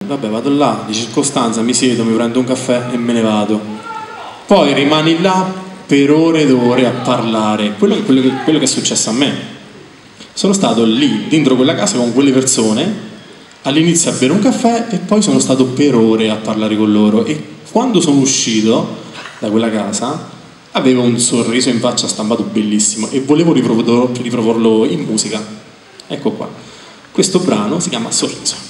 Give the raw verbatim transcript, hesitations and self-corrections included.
Vabbè, vado là, di circostanza, mi siedo, mi prendo un caffè e me ne vado. Poi rimani là per ore ed ore a parlare. Quello, quello, che, quello che è successo a me. Sono stato lì, dentro quella casa con quelle persone, all'inizio a bere un caffè e poi sono stato per ore a parlare con loro. E quando sono uscito da quella casa avevo un sorriso in faccia stampato bellissimo e volevo riproporlo, riproporlo in musica. Ecco qua. Questo brano si chiama Sorriso.